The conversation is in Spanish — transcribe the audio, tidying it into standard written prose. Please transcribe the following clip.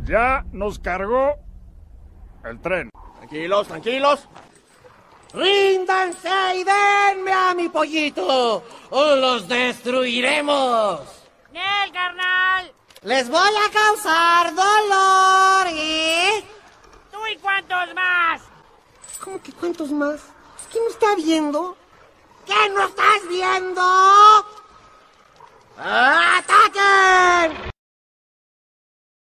Ya nos cargó el tren. Tranquilos, tranquilos. ¡Ríndanse y denme a mi pollito! ¡O los destruiremos! ¡Nel, carnal! ¡Les voy a causar dolor, ¿Tú y cuántos más? ¿Cómo que cuántos más? ¿Quién no está viendo? ¿Qué no estás viendo? ¡Ataquen!